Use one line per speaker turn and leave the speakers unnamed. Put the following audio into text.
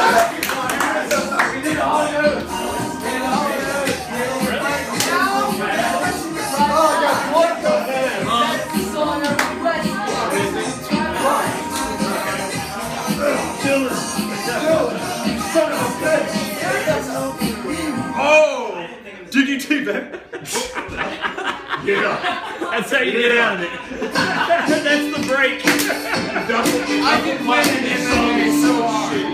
Oh! Did you do that?
Yeah.
That's how you get out of it. That's the break.
I can win in this song so hard.